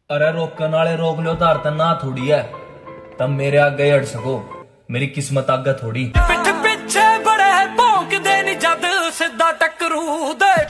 अरे रोकन वाले रोक लो तार ना थोड़ी है, तब मेरे आगे अड़ सको, मेरी किस्मत आगे थोड़ी। पिठ पीछे बड़े भौंकदे नी जद सीधा टकरू दे।